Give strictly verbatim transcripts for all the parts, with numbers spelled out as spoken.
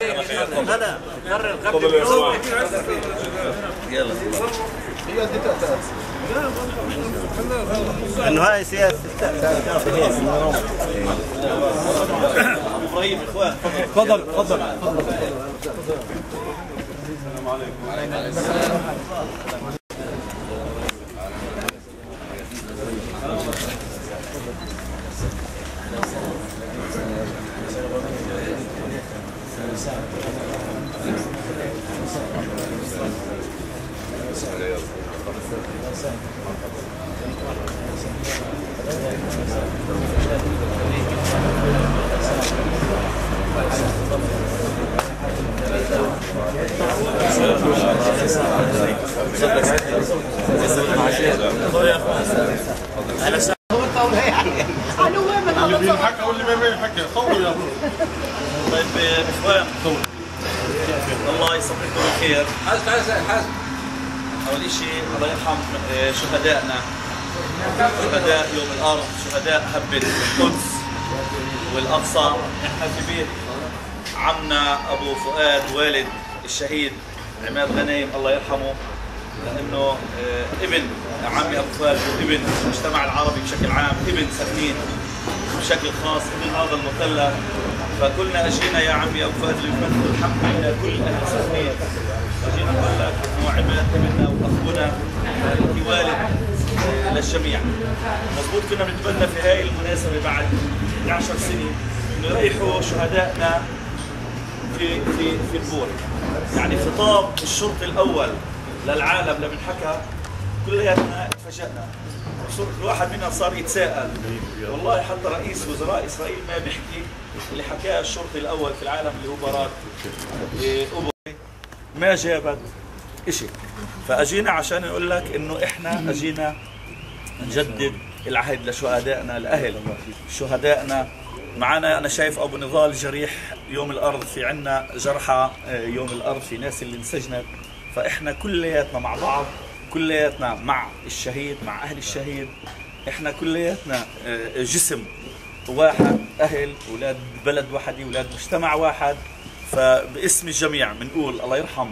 هذا يلا انه هاي سياسه ابراهيم اخوان تفضل تفضل. السلام عليكم. وعليكم السلام. اللي بينحكى واللي ما بينحكى صوروا يا ابو. طيب اخوان الله يصبحكم بالخير. حاسب حاسب حاسب. اول شيء الله يرحم شهدائنا، شهداء يوم الارض، شهداء هبة القدس والاقصى. احنا في بيت عمنا ابو فؤاد والد الشهيد عماد غنيم الله يرحمه، لانه ابن عمي ابو فؤاد وابن المجتمع العربي بشكل عام، ابن سكنين بشكل خاص، ابن هذا المثلث. فكلنا اجينا يا عمي ابو فؤاد لنمثل الحق الى كل اهل سكنين. اجينا نقول لك انه عماد ابننا واخونا انت والد للجميع. مضبوط كنا بنتمنى في هاي المناسبه بعد احدى عشرة سنه انه يريحوا شهدائنا في في في البور. يعني خطاب الشرط الاول للعالم لما انحكى كلياتنا تفاجئنا. الواحد منا صار يتساءل، والله حتى رئيس وزراء اسرائيل ما بيحكي اللي حكاه الشرطي الاول في العالم اللي هو باراك اوبري ما جابت شيء. فاجينا عشان نقول لك انه احنا اجينا نجدد العهد لشهدائنا، لاهل شهدائنا. معنا انا شايف ابو نضال جريح يوم الارض، في عنا جرحى يوم الارض، في ناس اللي انسجنت. فاحنا كلياتنا مع بعض، كلياتنا مع الشهيد، مع اهل الشهيد. احنا كلياتنا جسم واحد، اهل اولاد بلد واحد، اولاد مجتمع واحد. فباسم الجميع بنقول الله يرحم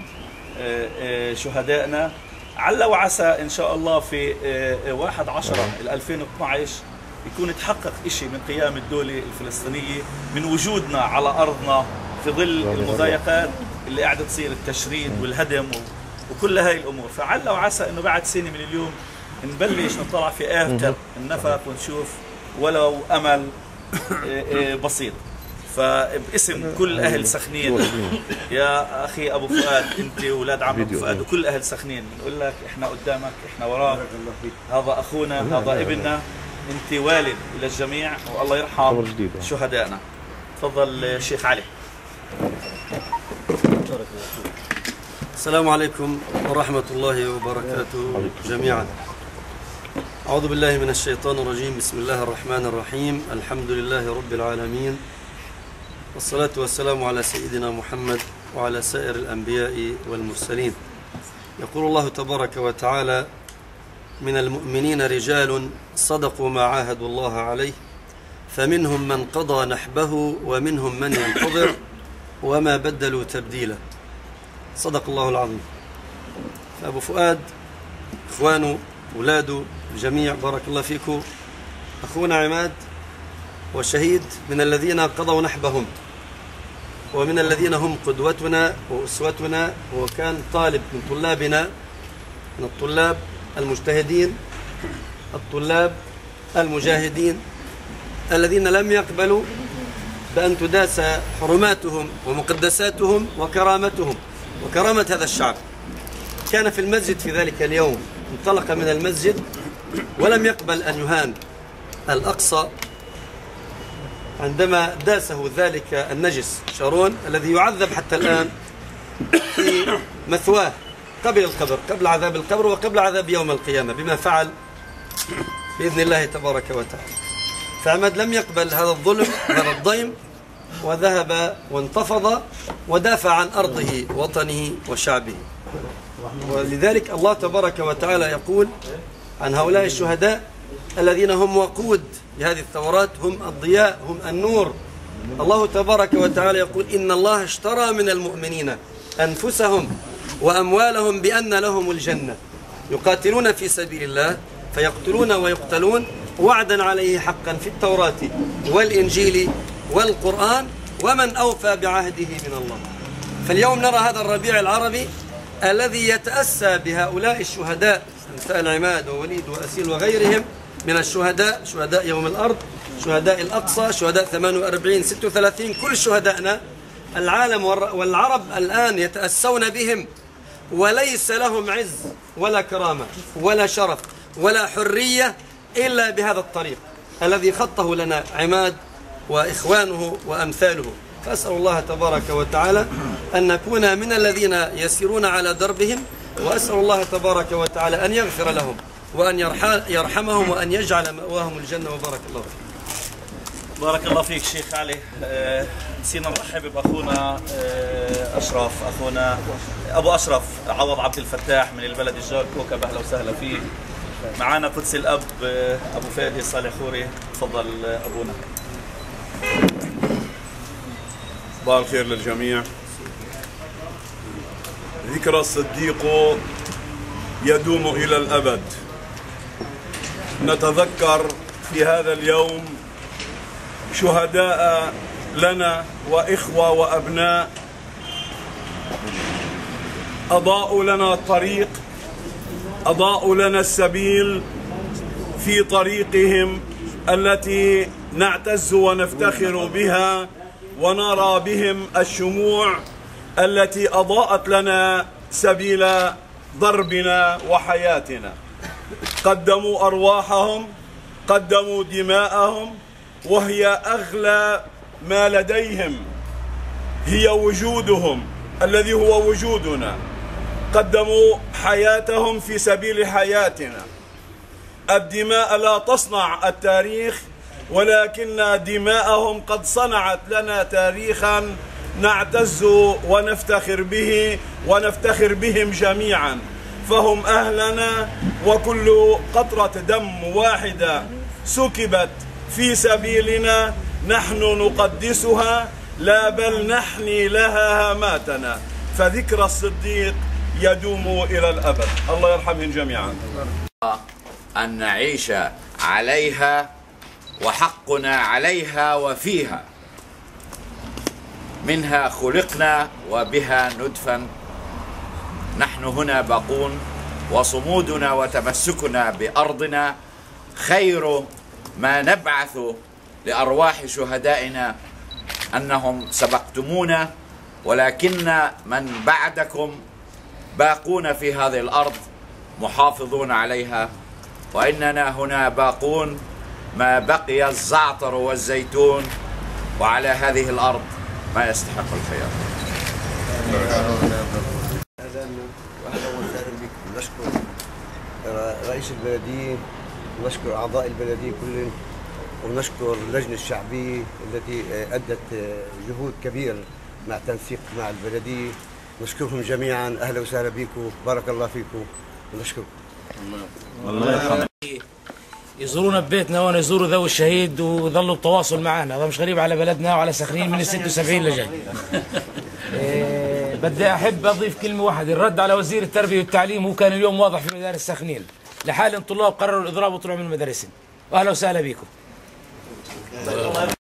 شهدائنا. عل وعسى ان شاء الله في واحد عشرة ألفين واثنعش يكون تحقق شيء من قيام الدولة الفلسطينية، من وجودنا على ارضنا في ظل المضايقات اللي قاعده تصير، التشريد والهدم وكل هاي الامور. فعل وعسى انه بعد سنه من اليوم نبلش نطلع في اخر النفق ونشوف ولو امل بسيط. فباسم كل اهل سخنين يا اخي ابو فؤاد، انت واولاد عم ابو فؤاد وكل اهل سخنين بنقول لك احنا قدامك، احنا وراك. هذا اخونا، هذا ابننا، انت والد الى الجميع، والله يرحم شهدائنا. تفضل شيخ علي. السلام عليكم ورحمة الله وبركاته جميعا. أعوذ بالله من الشيطان الرجيم. بسم الله الرحمن الرحيم. الحمد لله رب العالمين، والصلاة والسلام على سيدنا محمد وعلى سائر الأنبياء والمرسلين. يقول الله تبارك وتعالى: من المؤمنين رجال صدقوا ما عاهدوا الله عليه فمنهم من قضى نحبه ومنهم من ينتظر وما بدلوا تبديلا. صدق الله العظيم. فأبو فؤاد، إخوانه، أولاده، الجميع بارك الله فيكم. أخونا عماد وشهيد من الذين قضوا نحبهم، ومن الذين هم قدوتنا وأسوتنا، وكان طالب من طلابنا، من الطلاب المجتهدين، الطلاب المجاهدين الذين لم يقبلوا بأن تداس حرماتهم ومقدساتهم وكرامتهم وكرامة هذا الشعب. كان في المسجد في ذلك اليوم، انطلق من المسجد ولم يقبل أن يهان. الأقصى عندما داسه ذلك النجس شارون الذي يعذب حتى الآن في مثواه قبل القبر، قبل عذاب القبر وقبل عذاب يوم القيامة بما فعل بإذن الله تبارك وتعالى. فعماد لم يقبل هذا الظلم، هذا الضيم، وذهب وانتفض ودافع عن أرضه وطنه وشعبه. ولذلك الله تبارك وتعالى يقول عن هؤلاء الشهداء الذين هم وقود لهذه الثورات، هم الضياء، هم النور الله تبارك وتعالى يقول إن الله اشترى من المؤمنين أنفسهم وأموالهم بأن لهم الجنة يقاتلون في سبيل الله فيقتلون ويقتلون وعدا عليه حقا في التوراة والإنجيل والقرآن ومن أوفى بعهده من الله. فاليوم نرى هذا الربيع العربي الذي يتأسى بهؤلاء الشهداء أمثال عماد ووليد وأسيل وغيرهم من الشهداء، شهداء يوم الأرض، شهداء الأقصى، شهداء ثمانية وأربعين ستة وثلاثين، كل شهدائنا العالم والعرب الآن يتأسون بهم وليس لهم عز ولا كرامة ولا شرف ولا حرية إلا بهذا الطريق الذي خطه لنا عماد وإخوانه وأمثاله. فأسأل الله تبارك وتعالى أن نكون من الذين يسيرون على دربهم، وأسأل الله تبارك وتعالى أن يغفر لهم وأن يرحمهم وأن يجعل مأواهم الجنة. وبارك الله فيك. بارك الله فيك شيخ علي. نسينا نرحب بأخونا أشرف، أخونا أبو أشرف عوض عبد الفتاح من البلد الجار كوكب، أهلا وسهلا فيه. معانا قدس الأب أبو فادي صالح خوري، تفضل أبونا. صباح الخير للجميع. ذكرى الصديق يدوم إلى الأبد. نتذكر في هذا اليوم شهداء لنا وإخوة وأبناء أضاءوا لنا الطريق، أضاءوا لنا السبيل في طريقهم التي نعتز ونفتخر بها، ونرى بهم الشموع التي أضاءت لنا سبيل ضربنا وحياتنا. قدموا أرواحهم، قدموا دماءهم، وهي أغلى ما لديهم، هي وجودهم الذي هو وجودنا. قدموا حياتهم في سبيل حياتنا. الدماء لا تصنع التاريخ، ولكن دماءهم قد صنعت لنا تاريخا نعتز ونفتخر به ونفتخر بهم جميعا. فهم أهلنا، وكل قطرة دم واحدة سكبت في سبيلنا نحن نقدسها، لا بل نحني لها هاماتنا. فذكرى الصديق يدوم إلى الأبد. الله يرحمهم جميعا. أن نعيش عليها وحقنا عليها وفيها، منها خلقنا وبها ندفن. نحن هنا باقون، وصمودنا وتمسكنا بأرضنا خير ما نبعث لأرواح شهدائنا أنهم سبقتمونا، ولكن من بعدكم باقون في هذه الأرض محافظون عليها، وإننا هنا باقون ما بقي الزعتر والزيتون، وعلى هذه الأرض ما يستحق الحياة. أهلا وسهلا بكم. نشكر رئيس البلدية، ونشكر أعضاء البلدية كلهم، ونشكر اللجنة الشعبية التي أدت جهود كبيرة مع تنسيق مع البلدية. نشكرهم جميعا. أهلا وسهلا بكم، بارك الله فيكم، ونشكركم. الله يرحمه. يزورونا ببيتنا وانا يزوروا ذوي الشهيد ويظلوا بتواصل معنا. هذا مش غريب على بلدنا وعلى سخنين من ال ستة وسبعين لجاي. إيه بدي احب اضيف كلمه واحده، الرد على وزير التربيه والتعليم. هو كان اليوم واضح في مدارس سخنين لحال الطلاب قرروا الاضراب وطلعوا من مدارسهم. واهلا وسهلا بكم.